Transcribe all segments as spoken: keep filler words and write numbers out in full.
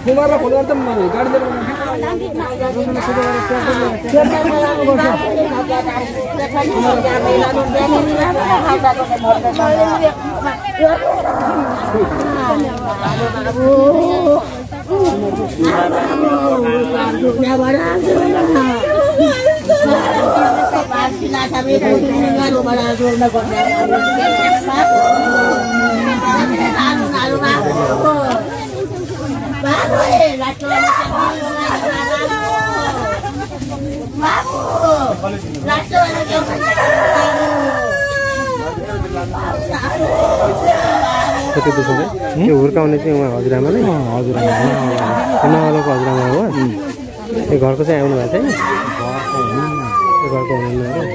कुमारलाई phone गर्दा गाडी लिएर कति दुःख त्यो हुर्काउने चाहिँ उहाँ हजुरआमा नै हजुरआमा नवालोको हजुरआमा हो त्यो घरको चाहिँ आउनु भएको थियो घरको हुनुहुन्न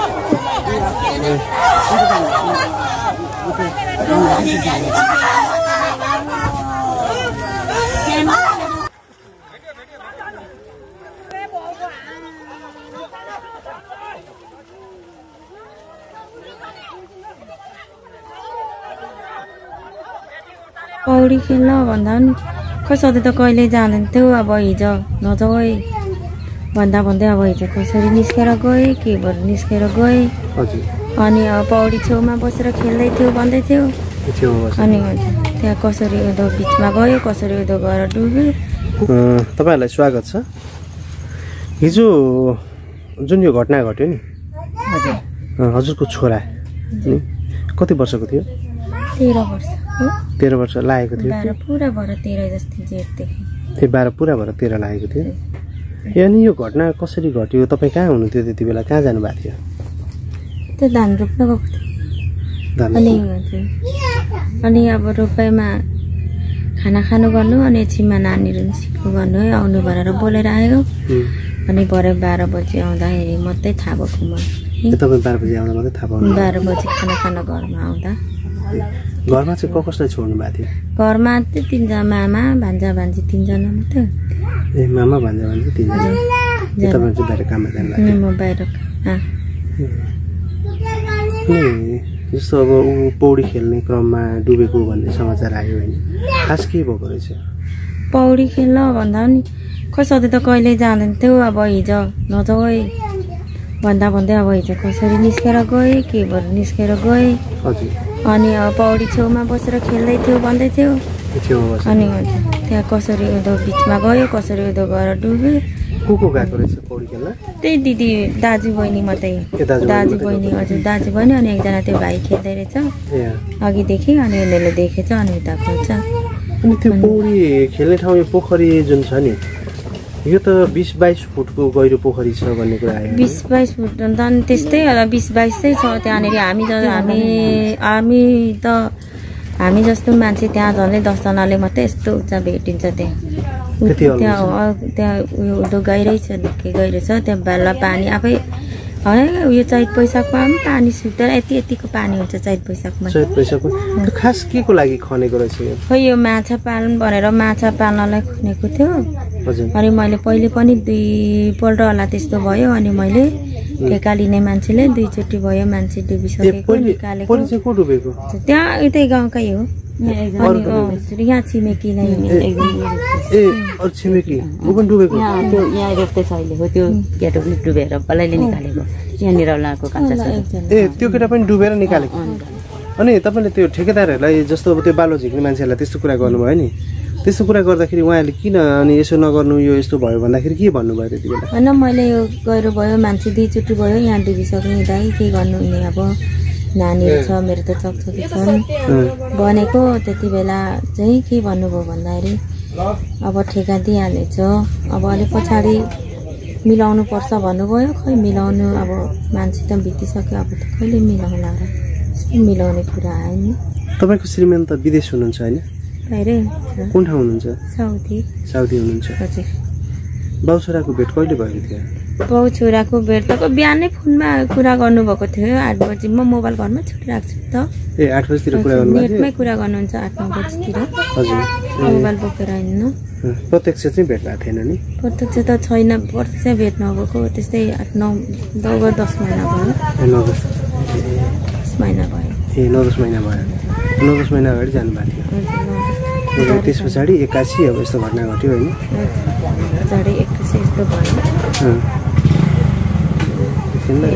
पौडी खेल्न भन्दा पनि खै सधैँ त कहिले जाँदैनथ्यो अब हिजो नजाऊ है भन्दा भन्दै अब हिजो कसरी निस्केर गएँ के भएर निस्केर गएँ अनि अब पौडी छेउमा बसेर खेल्दै थियो भन्दै थियो अनि त्यहाँ कसरी उदो बिचमा गयो कसरी उदो गएर डुब्यो। तपाईँहरूलाई स्वागत छ। हिजो जुन यो घटना घट्यो नि हजुरको छोरा कति वर्षको थियो? तेह्र वर्ष तेह्र वर्ष लागेको थियो पुरा भएर तेह्र जस्तै जेठदेखि ए बाह्र पुरा भएर तेह्र लागेको थियो। अनि यो घटना कसरी घट्यो? तपाईँ कहाँ हुनुहुन्थ्यो त्यति बेला? कहाँ जानुभएको थियो? त्यो धान रोप्न गएको थियो अनि अनि अब रोपाइमा खाना खानु गर्नु अनि एकछिनमा नानीहरू सिक्नु गर्नु है आउनु भनेर बोलेर आयो अनि भरे बाह्र बजी आउँदाखेरि मात्रै थाहा भएको मलाई। तपाईँ बाह्र बजी आउँदा मात्रै थाहा पाउनु? बाह्र बजी खाना खाना घरमा आउँदा। घरमा चाहिँ को कसलाई छोड्नु भएको थियो? घरमा चाहिँ तिनजना मामा भान्जा भान्जी तिनजना मात्रै। ए मामा भान्जा भान्जी तिनजना? तपाईँ चाहिँ बाहिर काममा जानु भएको? म बाहिर। जस्तो अब ऊ पौडी खेल्ने क्रममा डुबेको भन्ने समाचार आयो होइन, खास के भएको रहेछ? पौडी खेल्न भन्दा पनि खै सधैँ त कहिले जाँदैनथ्यो अब हिजो नजाऊ है भन्दा भन्दै अब हिजो कसरी निस्केर गएँ के भएर निस्केर गएँ अनि अब पौडी छेउमा बसेर खेल्दै थियो भन्दै थियो अनि त्यहाँ कसरी उदो बिचमा गयो कसरी उदो गएर डुब्यो। को को गएको रहेछ पौडी खेल्न? त्यही दिदी दाजु बहिनी मात्रै। दाजु बहिनी हजुर दाजु बहिनी अनि एकजना त्यो भाइ खेल्दै रहेछ अघिदेखि अनि उनीहरूले देखेछ अनि उता खोज्छ। अनि त्यो पौडी खेल्ने ठाउँ यो पोखरी जुन छ नि यो त बिस बाइस फुटको गहिरो पोखरी छ भन्ने कुरा आयो। बिस बाइस फुट त त्यस्तै होला बिस बाइसै छ त्यहाँनिर। हामी हामी हामी त हामी जस्तो मान्छे त्यहाँ झन्डै दसजनाले मात्रै यस्तो उच्च भेटिन्छ त्यहाँ त्यहाँ त्यहाँ उयो उदो गहिरै छ के गहिरो छ त्यहाँ बेला पानी आफै है उयो चैत वैशाखमा पनि पानी सुक्दैन यति यतिको पानी हुन्छ चैत वैशाखमा। चैत वैशाखमा खास के को लागि खनेको रहेछ यो? खै यो माछा पालन भनेर माछा पाल्नलाई खनेको थियो अनि मैले पहिले पनि दुईपल्ट होला त्यस्तो भयो अनि मैले ठेका लिने मान्छेले दुईचोटि भयो मान्छे डुबिसकेको निकालेको। त्यहाँ यतै गाउँकै हो यहाँ छिमेकी नै छिमेकी डुबेको यहाँ रोप्दैछ अहिले हो त्यो केटो पनि डुबेर पल्लाइले निकालेको यहाँनिर लाएको काँचा छ ए त्यो केटा पनि डुबेर निकालेको। अनि तपाईँले त्यो ठेकेदारहरूलाई जस्तो अब त्यो बालो झिक्ने मान्छेहरूलाई त्यस्तो कुरा गर्नुभयो नि त्यस्तो कुरा गर्दाखेरि उहाँहरूले किन अनि यसो नगर्नु यो यस्तो भयो भन्दाखेरि के भन्नुभयो त्यति बेला? होइन मैले यो गहिरो भयो मान्छे दुईचोटि भयो यहाँ डुबिसक्ने दाइ के गर्नु हुने अब नानीहरू छ मेरो त चकचकी छन् भनेको त्यति बेला चाहिँ के भन्नुभयो भन्दाखेरि अब ठेका दिइहालेछ अब अलिक पछाडि मिलाउनु पर्छ भन्नुभयो। खै मिलाउनु अब मान्छे त बितिसक्यो अब त कहिले मिलाउला र मिलाउने कुरा आयो नि। तपाईँको श्रीमान त विदेश हुनुहुन्छ होइन? बाहिरै कुन ठाउँ हुनुहुन्छ? साउदी। साउदी हुनुहुन्छ? हजुर। बाउ छोराको भेट कहिले भएको थियो? बाउ छोराको भेट त बिहानै फोनमा कुरा गर्नुभएको थियो आठ बजी। म मोबाइल घरमा छुटिरहेको छु त। ए आठ बजीतिर कुरा गर्नु? नेटमै कुरा गर्नुहुन्छ आठ नौ बजीतिर। हजुर। मोबाइल बोकेर हिँड्नु। प्रत्यक्ष चाहिँ भेट भएको थिएन नि? प्रत्यक्ष त छैन प्रत्यक्ष भेट नभएको त्यस्तै आठ नौ दस महिना भयो। नौ दस महिना भयो। ए नौ दस महिना भयो। नौ दस महिना अगाडि जानुभएको थियो? त्यस पछाडि एक्कासी अब यस्तो घटना घट्यो होइन पछाडि एक्कासी यस्तो भयो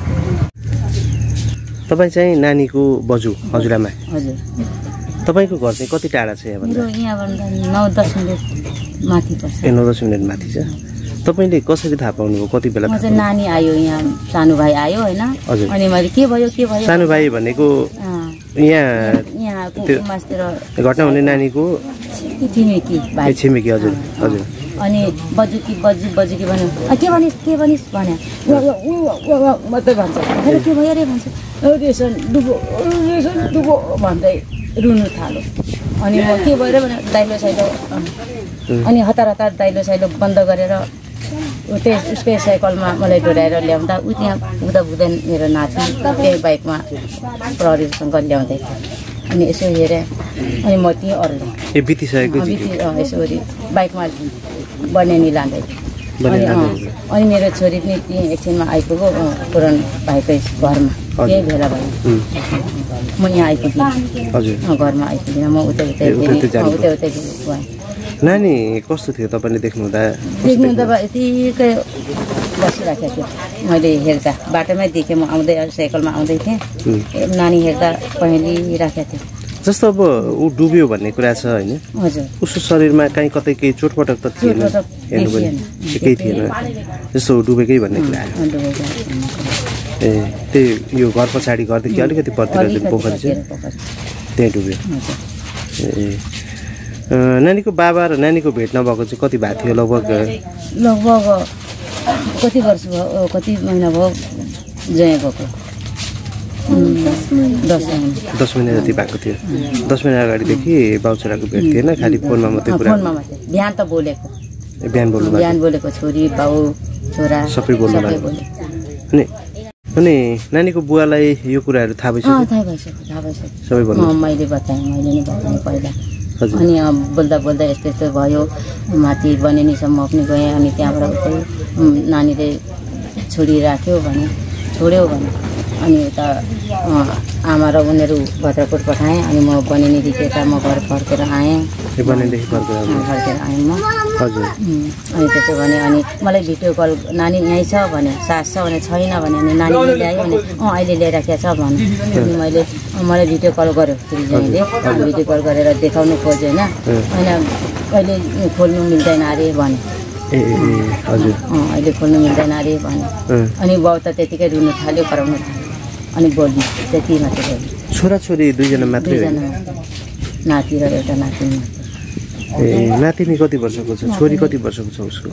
तपाईँ चाहिँ नानीको बजू हजुरआमा हजुर तपाईँको घर चाहिँ कति टाढा छ यहाँबाट मेरो यहाँबाट नौ दस मिनट माथि पर्छ ए नौ दस मिनट माथि छ तपाईँले कसरी थाहा पाउनुभयो कति बेला म चाहिँ नानी आयो यहाँ सानो भाइ आयो होइन हजुर अनि मैले के भयो के भयो सानो भाइ भनेको यहाँ यहाँको मास्तिर घटना हुने नानीको छिमेकी भाइ छिमेकी हजुर हजुर अनि बजुकी बजु बजुकी भन्यो के भनिस् के भनिस् भन्यो मात्रै भन्छ अरे के भयो अरे भन्छ रेसन डुबो रेसन डुबो भन्दै रुनु थाल्यो अनि म के भएर भने दाइलो साइलो अनि हतार हतार दाइलो साइलो बन्द गरेर त्यही उसकै साइकलमा मलाई डोराएर ल्याउँदा ऊ त्यहाँ पुग्दा पुग्दैन मेरो नाति त्यही बाइकमा प्रहरीसँग ल्याउँदै अनि यसो हेरेँ अनि म त्यहीँ अरूले ए बितिसकेको यसो बाइकमा बनेनी लाँदै अनि अनि मेरो छोरी पनि त्यहीँ एकछिनमा आइपुग्यो पुरानो भाइकै घरमा त्यही भेला भयो म यहाँ आइपुगेँ घरमा आइपुगेँ म उतै उतै उतै उतै गएँ नानी कस्तो थियो तपाईँले देख्नुहुँदा देख्नुहुँदा यतिकै बसिराखेको थियो मैले हेर्दा बाटोमै देखेँ म आउँदै साइकलमा आउँदै थिएँ नानी हेर्दा पहेँलिराखेको थियो जस्तो अब ऊ डुब्यो भन्ने कुरा छ होइन हजुर उसको शरीरमा कहीँ कतै केही चोटपटक त थिएन हेर्नु पनि केही थिएन जस्तो डुबेकै भन्ने कुरा ए त्यही यो घर पछाडि घरदेखि अलिकति पर्तिर जुन पोखरी छ त्यहीँ डुब्यो ए नानीको बाबा र नानीको भेट नभएको चाहिँ कति भएको थियो लगभग लगभग कति वर्ष भयो कति महिना भयो जया गएको दस महिना जति भएको थियो दस महिना अगाडिदेखि बाउछोराको भेट थिएन खालि फोनमा मात्रै कुरा फोनमा मात्रै बिहान त बोलेको बिहान बोल्नु बिहान बोलेको छोरी बाउ छोरा सबै बोल्नु अनि अनि नानीको बुवालाई यो कुराहरू थाहा भइसक्यो थाहा भइसक्यो थाहा भइसक्यो सबै भन्नु मैले बताएँ मैले नै बताएँ पहिला अनि बोल्दा बोल्दा यस्तो यस्तो भयो माथि बनेनीसम्म पनि गएँ अनि त्यहाँबाट उतै नानीले छोडी राख्यो भने छोड्यो भने अनि उता आमा र उनीहरू भद्रकोट पठाएँ अनि म बनेनीदेखि यता म घर फर्केर आएँ बनेनीदेखि फर्केर फर्केर आएँ म हजुर अनि त्यसो भने अनि मलाई भिडियो कल नानी यहीँ छ भने सास छ भने छैन भने अनि नानीले ल्यायो भने अँ अहिले ल्याइराखेको छ भने अनि मैले मलाई भिडियो कल गर्यो त्रिजनाले भिडियो कल गरेर देखाउनु खोज्यो होइन होइन अहिले खोल्नु मिल्दैन अरे भने ए हजुर अँ अहिले खोल्नु मिल्दैन अरे भने अनि बाउ त त्यतिकै रुनु थाल्यो कराउनु थाल्यो अनि बोल्नु त्यति मात्रै बोल्नु छोराछोरी दुईजना मात्रै नाति र एउटा नातिनी ए नातिनी कति वर्षको छ छोरी कति वर्षको छ उसको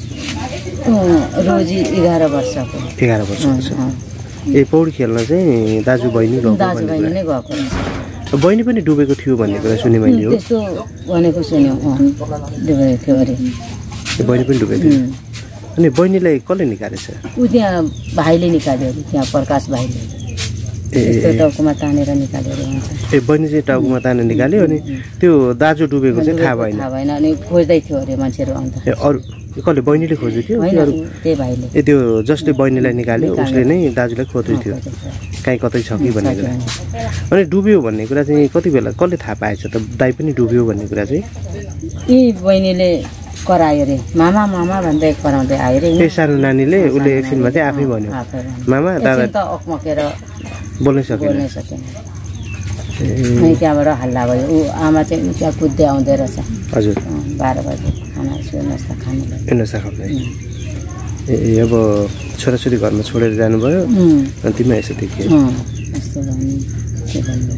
रोजी एघार वर्षको एघार वर्षको छ ए पौडी खेल्न चाहिँ दाजु बहिनी दाजु बहिनी नै गएको बहिनी पनि डुबेको थियो भन्ने कुरा सुने मैले हो त्यस्तो भनेको सुन्यो डुबेको थियो अरे बहिनी पनि डुबेको थियो अनि बहिनीलाई कसले निकालेछ ऊ त्यहाँ भाइले निकाल्यो अरे त्यहाँ प्रकाश भाइले ए टाउकोमा तानेर निकाल्यो अरे ए बहिनी चाहिँ टाउकोमा तानेर निकाल्यो अनि त्यो दाजु डुबेको चाहिँ थाहा भएन थाहा भएन अनि खोज्दै थियो अरे मान्छेहरू आउँदा ए अरू कसले बहिनीले खोज्दै थियो त्यही भाइले ए त्यो जसले बहिनीलाई निकाल्यो उसले नै दाजुलाई खोज्दै थियो कहीँ कतै छ कि भन्ने कुरा अनि डुब्यो भन्ने कुरा चाहिँ कति बेला कसले थाहा पाएछ त दाइ पनि डुब्यो भन्ने कुरा चाहिँ यी बहिनीले करायो अरे मामा मामा भन्दै कराउँदै आयो अरे ए सानो नानीले उसले एकछिनमा चाहिँ आफै भन्यो मामा दादा त अकमकेर बोल्नै सकेन बोल्नै सकेन अनि त्यहाँबाट हल्ला भयो ऊ आमा चाहिँ त्यहाँ कुद्दै आउँदै रहेछ हजुर बाह्र बजी खाना नास्ता खानु नास्ता खाँदै ए अब छोराछोरी घरमा छोडेर जानुभयो अनि तिमी यसो देखियो यस्तो भन्नु के भन्नु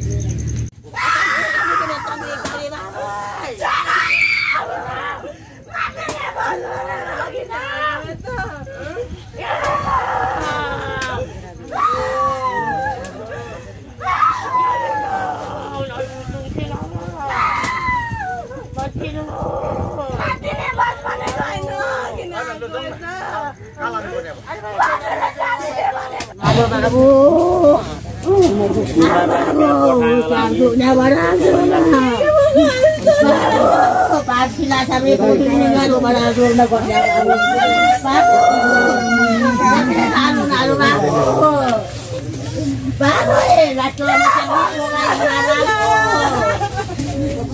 Babu,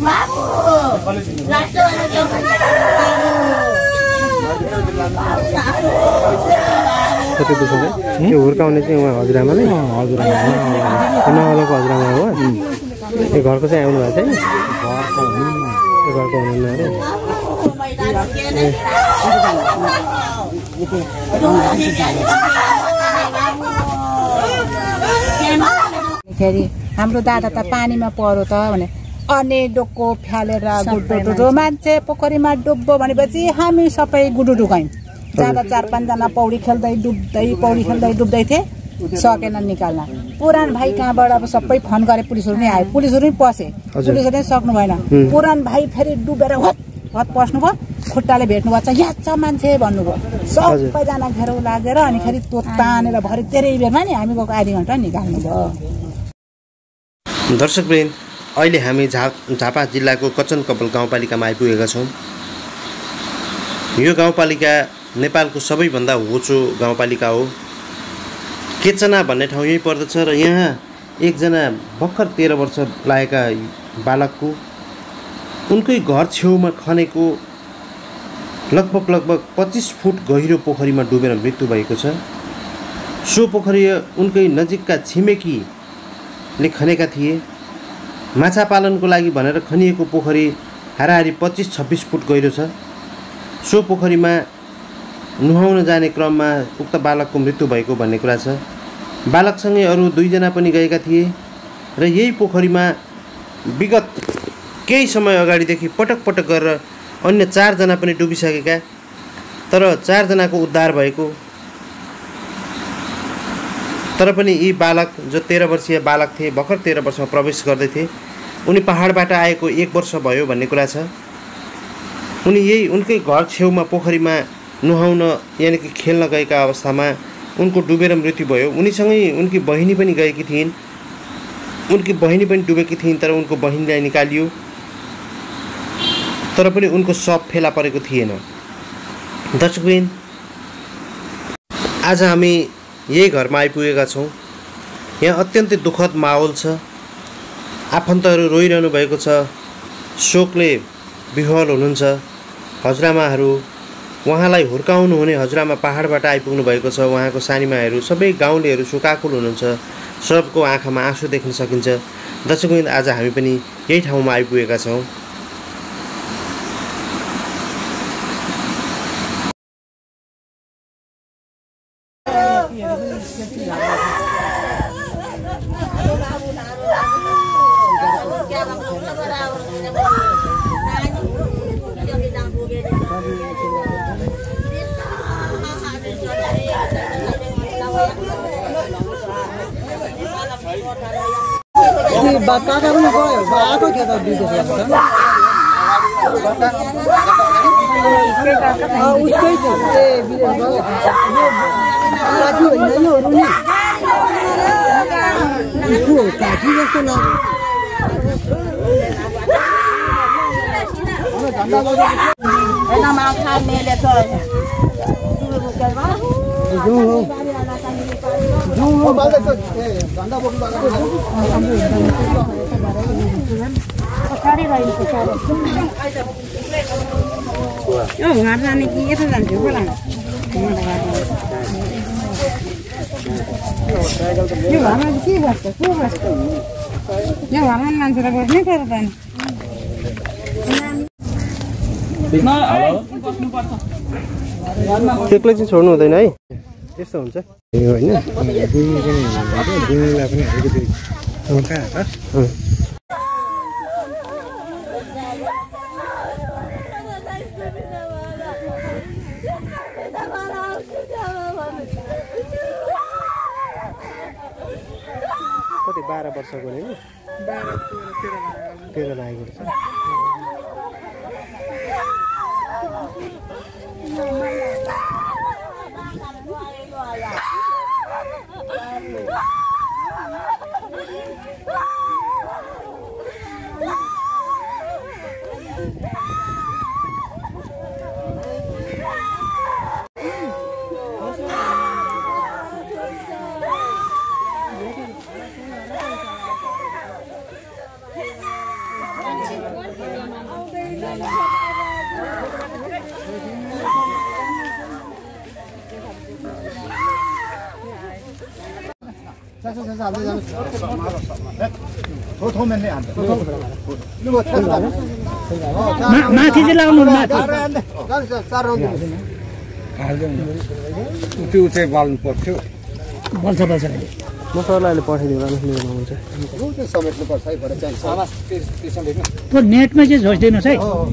कति दुःख है यो हुर्काउने चाहिँ उहाँ हजुरआमा नै हजुरआमा नवलको हजुरआमा हो यो घरको चाहिँ आउनु भएको चाहिँ घरको हुनुहुन्न अरे फेरि हाम्रो दादा त पानीमा परो त भने अनि डोको फ्यालेर गुडुडु मान्छे पोखरीमा डुब्बो भनेपछि हामी सबै गुडुडु गयौँ जाँदा चार पाँचजना पौडी खेल्दै डुब्दै पौडी खेल्दै डुब्दै थिए सकेन निकाल्न पुरान भाइ कहाँबाट अब सबै फोन गरे पुलिसहरू नै आयो पुलिसहरू नै पसे पुलिसहरू नै सक्नु भएन पुरान भाइ फेरि डुबेर हत हत पस्नुभयो खुट्टाले भेट्नुभएको छ यहाँ छ मान्छे भन्नुभयो सबैजना घेरो लागेर अनि फेरि त्यो तानेर भरि तेरै बेरमा नि हामी गएको आधी घन्टा निकाल्नु भयो। दर्शकवृन्द अहिले हामी झा झापा जिल्लाको कचन कपाल गाउँपालिकामा आइपुगेका छौँ। यो गाउँपालिका नेपालको सबैभन्दा होचो गाउँपालिका हो। केचना भन्ने ठाउँ यही पर्दछ र यहाँ एकजना भर्खर तेह्र वर्ष लागेका बालकको उनकै घर छेउमा खनेको लगभग लगभग पच्चिस फुट गहिरो पोखरीमा डुबेर मृत्यु भएको छ। सो पोखरी उनकै नजिकका छिमेकीले खनेका थिए। माछा पालनको लागि भनेर खनिएको पोखरी हाराहारी पच्चिस छब्बिस फुट गहिरो छ। सो पोखरीमा नुहाउन जाने क्रममा उक्त बालकको मृत्यु भएको भन्ने कुरा छ। बालकसँगै अरू दुईजना पनि गएका थिए र यही पोखरीमा विगत केही समय अगाडिदेखि पटक पटक गरेर अन्य चारजना पनि डुबिसकेका तर चारजनाको उद्धार भएको तर पनि यी बालक जो तेह्र वर्षीय बालक थिए भर्खर तेह्र वर्षमा प्रवेश गर्दै थिए उनी पहाडबाट आएको एक वर्ष भयो भन्ने कुरा छ। उनी यही उनकै घर छेउमा पोखरीमा नुहाउन यानि कि खेल्न गएका अवस्थामा उनको डुबेर मृत्यु भयो। उनीसँगै उनकी बहिनी पनि गएकी थिइन्। उनकी बहिनी पनि डुबेकी थिइन् तर उनको बहिनीलाई निकालियो तर पनि उनको शव फेला परेको थिएन। दर्शकवृन्द आज हामी यही घरमा आइपुगेका छौँ। यहाँ अत्यन्तै दुःखद माहौल छ। आफन्तहरू रोइरहनु भएको छ। शोकले विह्वल हुनुहुन्छ। हजुरआमाहरू उहाँलाई हुर्काउनु हुने हजुरआमा पहाडबाट आइपुग्नु भएको छ। उहाँको सानीमाहरू सबै गाउँलेहरू शोकाकुल हुनुहुन्छ। सबको आँखामा आँसु देख्न सकिन्छ। दर्शकवृन्द आज हामी पनि यही ठाउँमा आइपुगेका छौँ। काका पनि गयो बाटो के त बितेछ उसकै छ ए बितेछ यो काकी होइन योहरू नि को काकी जस्तो यो घर जाने कि यता जान्छु होला यो घरमा के बस्छ को बस्छ यो घरमा मान्छेलाई बस्नै पर्छ एक्लै चाहिँ छोड्नु हुँदैन है। त्यस्तो हुन्छ होइन कति बाह्र वर्षको नि तेह्र लागेको छ। माथि चाहिँ लाउनु त्यो चाहिँ बाल्नु पर्थ्यो बल्छ बल्छ म सरलाई अहिले पठाइदिउँला मेरोमा हुन्छ त्यो नेटमा चाहिँ झोइदिनुहोस् है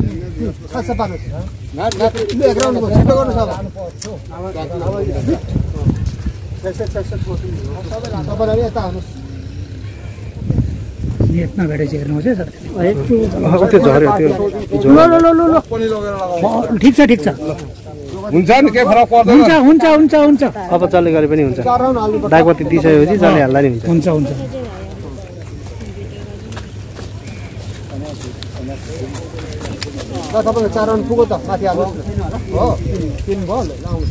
नेटमा भेटेर चाहिँ हेर्नुहोस् है त्यो झऱ्यो त्यो ल ल ल ल ठिक छ ठिक छ हुन्छ नि के फरक पर्दैन हुन्छ हुन्छ हुन्छ हुन्छ अब चल्ने गरे पनि हुन्छ दागबत्ती दिइसकेपछि चल्ने हाल्दा नि हुन्छ हुन्छ हुन्छ तपाईँको चार राउन्ड पुग्यो त माथि हाल्नु हो तिन भयो लाउनु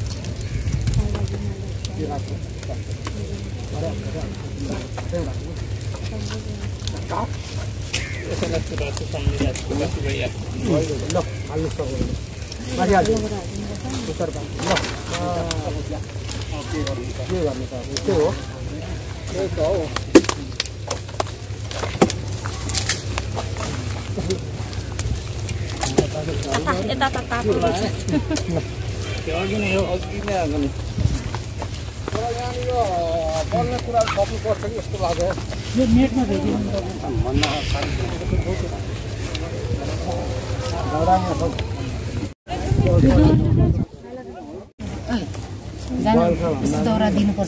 दौरा दिनुपर्छ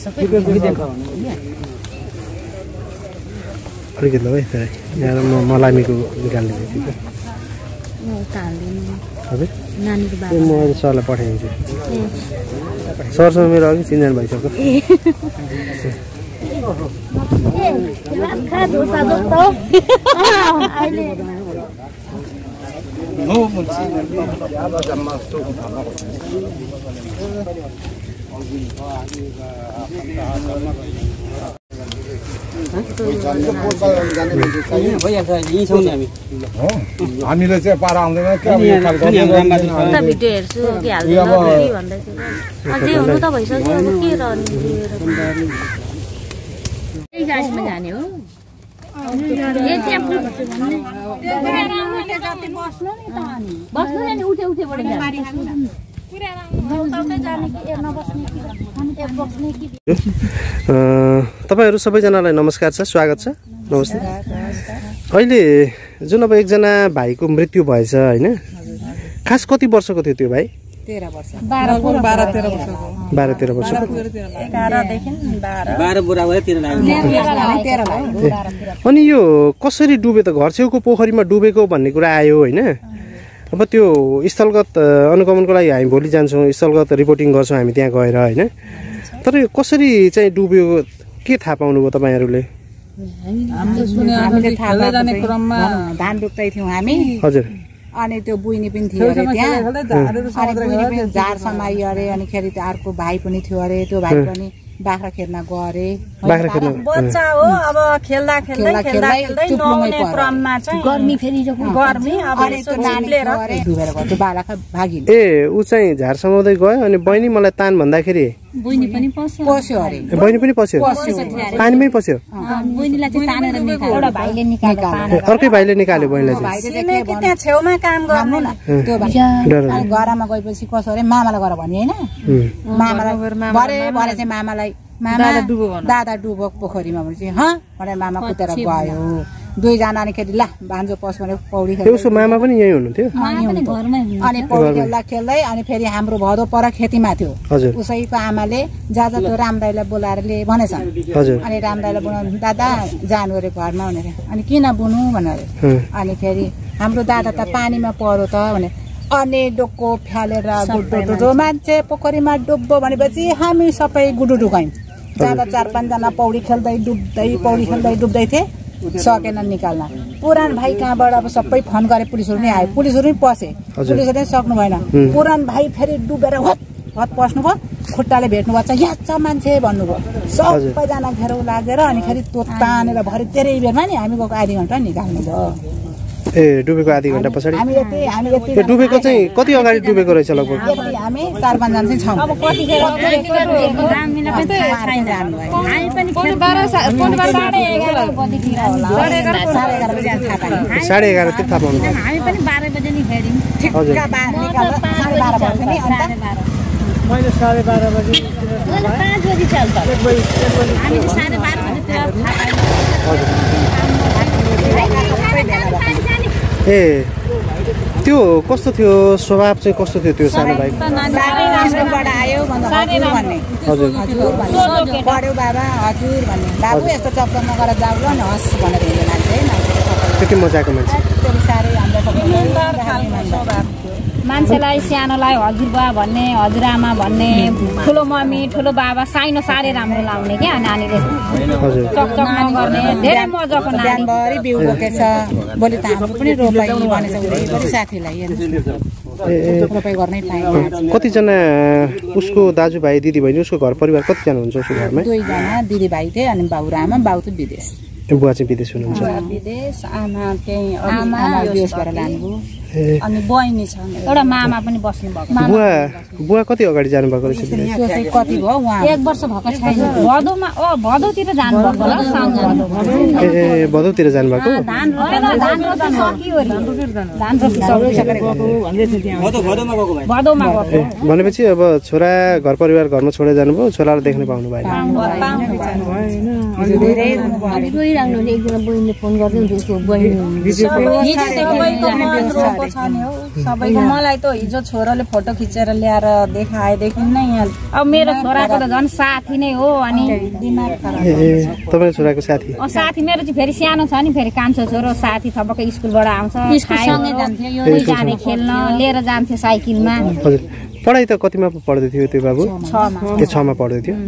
अलिकति ल है यहाँ म मलामीको निकालिदिन्छु हजुर म अहिले सरलाई पठाइदिन्छु सरसँग मेरो अघि चिन्जान भइसक्यो हामीले चाहिँ पारा आउँदैन के अब यो खालको भिडियो हेर्छु कि हाल्दैन भन्दै थियो अझै हुनु त भइसक्यो अब के रहने जाने हो बस्नु नि उठे उठेबाट तपाईँहरू सबैजनालाई नमस्कार छ स्वागत छ नमस्ते अहिले जुन अब एकजना भाइको मृत्यु भएछ होइन खास कति वर्षको थियो त्यो भाइ बाह्र तेह्र वर्ष अनि यो कसरी डुबे त घर छेउको पोखरीमा डुबेको भन्ने कुरा आयो होइन अब त्यो स्थलगत अनुगमनको लागि हामी भोलि जान्छौँ स्थलगत रिपोर्टिङ गर्छौँ हामी त्यहाँ गएर होइन तर यो कसरी चाहिँ डुब्यो के थाहा पाउनुभयो तपाईँहरूले हामीले थाहा जाने क्रममा धान रोप्दै थियौँ हामी हजुर अनि त्यो बुइनी पनि थियो अरे त्यहाँ अनि बुइनी पनि झार समाइयो अरे अनि खेरि त्यो अर्को भाइ पनि थियो अरे त्यो भाइ पनि बाख्रा खेल्न गयो अरे बाख्रा खेल्न बच्चा हो अब खेल्दा खेल्दै खेल्दा खेल्दै नआउने क्रममा चाहिँ गर्मी फेरि गर्मी अब यसो चिप्लेर डुबेर गयो त्यो बालक भागिन ए ऊ चाहिँ झार समाउँदै गयो अनि बहिनी मलाई तान भन्दाखेरि बहिनी पनि पस्यो पस्यो अरे बहिनी पनि पस्यो पानीमै पस्यो बहिनीलाई चाहिँ तानेर निकाल्यो एउटा भाइले निकाल्यो अर्कै भाइले निकाल्यो बहिनीलाई चाहिँ त्यहाँ छेउमा काम गर्नु न त्यो भाइ अनि घरमा गएपछि कसो अरे मामालाई गएर भन्यो होइन मामालाई भरे भरे चाहिँ मामालाई मामा दादा डुबो पोखरीमा भनेपछि हँ भनेर मामा कुदेर गयो दुईजना अनि खेती ला भान्जो पस भनेर पौडी खेल्दै उसको मामा पनि यही हुनुहुन्थ्यो अनि पौडी खेल्दा खेल्दै अनि फेरि हाम्रो भदौ पर खेतीमा थियो उसैको आमाले जा जा त्यो रामदाईलाई बोलाएर ले भनेछ अनि रामदाईलाई बोलाउनु दादा जानु अरे घरमा भनेर अनि किन बुनु भनेर अनि फेरि हाम्रो दादा त पानीमा परो त भने अनि डोको फ्यालेर गुडो मान्छे पोखरीमा डुब्बो भनेपछि हामी सबै गुडु ढुकायौँ जाँदा चार पाँचजना पौडी खेल्दै डुब्दै पौडी खेल्दै डुब्दै थिए सकेन निकाल्न पुरान भाइ कहाँबाट अब सबै फोन गरे पुलिसहरू नै आयो पुलिसहरू पनि पसे पुलिसहरूले सक्नु भएन पुरान भाइ फेरि डुबेर हत हत पस्नु भयो खुट्टाले भेट्नु भएको छ यहाँ छ मान्छे भन्नुभयो सबैजना घेरौ लागेर अनि फेरि त्यो तानेर भरे धेरै बेरमा नि हामी गएको आधी घन्टा निकाल्नु भयो ए डुबेको आधी घन्टा पछाडि हामी यति हामी यति ए डुबेको चाहिँ कति अगाडि डुबेको रहेछ लगभग यति हामी चार पाँचजना चाहिँ छौँ अब कतिखेर ग्रामीण पनि छैन हामी पनि साढे एघार बजीतिर होला साढे एघार बजी थाहा पायौँ साढे एघारतिर थाहा पाउनु हामी पनि बाह्र बजे नि फेर्यौँ हजुर साढे बाह्र बजी नि अन्त मैले साढे बाह्र बजी पाँच बजी चल्छ हामी चाहिँ साढे बाह्र बजीतिर ए त्यो कस्तो थियो स्वभाव चाहिँ कस्तो थियो त्यो सानो भाइ स्कुलबाट आयो भन्दा भन्ने हजुर पढ्यो बाबा हजुर भन्ने बाबु यस्तो चप्पल नगर जाऊ ल न हस् भनेर हिँड्ने मान्छे है त्यति मजाको मान्छे साह्रै हाम्रो मान्छेलाई सानोलाई हजुरबा भन्ने हजुरआमा भन्ने ठुलो मम्मी ठुलो बाबा साइनो साह्रै राम्रो लाउने क्या नानीले चकचक नगर्ने धेरै मजाको नानी बिहानभरि बिउ बोकेछ भोलि त हाम्रो पनि रोपाइ भनेछ उसले साथीलाई रोपाइ गर्नै पाएँ कतिजना उसको दाजुभाइ दिदीबहिनी उसको घर परिवार कतिजना हुन्छ उसको घरमा दुईजना दिदीभाइ थिए अनि बाउ र आमा बाउ त विदेश बुवा चाहिँ विदेश हुनुहुन्छ विदेश आमा त्यही आमा विदेशबाट लानुभयो अनि बहिनी छ एउटा मामा पनि बस्नु भएको बुवा बुवा कति अगाडि जानुभएको रहेछ कति भयो उहाँ एक वर्ष भएको छैन भदौमा ओ भदौतिर जानु भएको होला साउन ए ए भदौतिर जानुभएको धान रोपेर धान रोप्न सकियो रे धान रोप्न सकियो भदौमा गएको भाइ भदौमा गएको भनेपछि अब छोरा घर परिवार घरमा छोडेर जानुभयो छोरालाई देख्न पाउनु भएन धेरै रोइराख्नु भने एकजना बहिनीले फोन गर्दै हुन्छ उसको बहिनी सबैको मलाई त हिजो छोराले फोटो खिचेर ल्याएर देखाएदेखि नै यहाँ अब मेरो छोराको त झन् साथी नै हो अनि दिमाग खराब तपाईको छोराको साथी अ साथी मेरो चाहिँ फेरि सानो छ नि फेरि कान्छो छोरो साथी थपक्क स्कुलबाट आउँछ सँगै जान्थ्यो यो नै जाने खेल्न लिएर जान्थ्यो साइकलमा हजुर पढाइ त कतिमा पढ्दै थियो त्यो बाबु छमा ए छमा पढ्दै थियो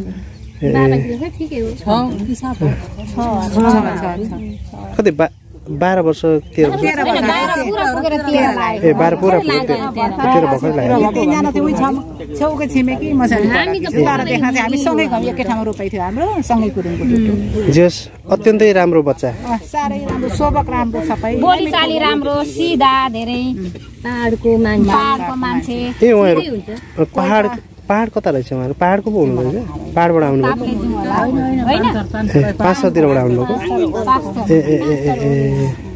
कति बाह्र वर्ष तेह्र वर्ष ए बाह्र पुरा तेह्र भर्खर लाग्यो तिनजना चाहिँ उही छेउको छिमेकी मसँग देख्न चाहिँ हामी सँगै गयौँ एकै ठाउँमा रोपाइ थियो हाम्रो सँगै कुरुङको जस अत्यन्तै राम्रो बच्चा साह्रै राम्रो स्वभाव राम्रो सबै बोलीचाली राम्रो सिधा धेरै पहाडको मान्छे पहाडको मान्छे ए उहाँहरू पहाड पहाड कता रहेछ उहाँहरू पहाडको पो हुनुहुन्छ पहाडबाट आउनुभएको होइन पाँच साततिरबाट आउनुभएको ए ए ए ए